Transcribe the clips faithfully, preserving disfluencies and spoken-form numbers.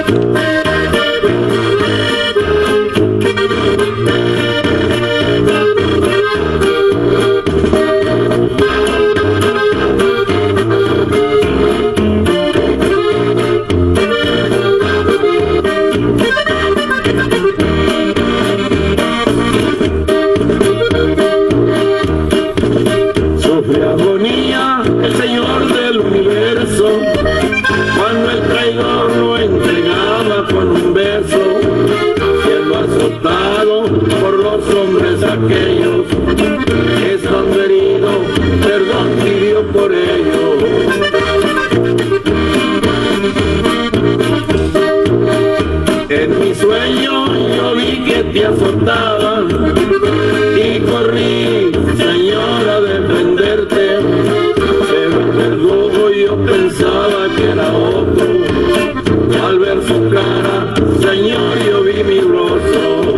El Señor del universo, cuando el traidor lo entregaba con un beso, siendo azotado por los hombres aquellos, estando herido, perdón pidió por ello. En mi sueño yo vi que te azotaban y corrí, Señor, a defenderte. Yo pensaba que era otro, al ver su cara, Señor, yo vi mi rostro.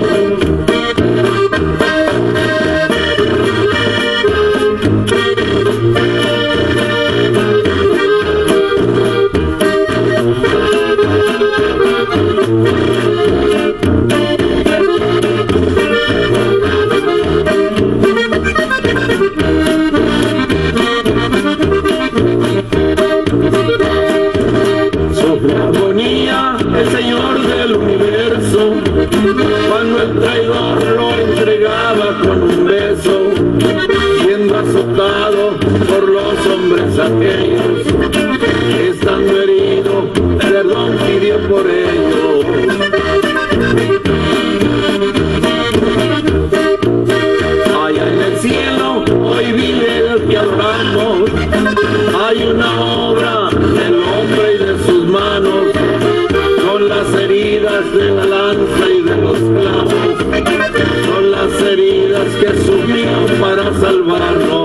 El Señor del universo, cuando el traidor lo entregaba con un beso, siendo azotado por los hombres aquellos, estando herido, perdón pidió por ello. Allá en el cielo, hoy vive el que adoramos, hay una obra del hombre y de sus manos, son las heridas de la lanza y de los clavos, son las heridas que sufrió para salvarnos.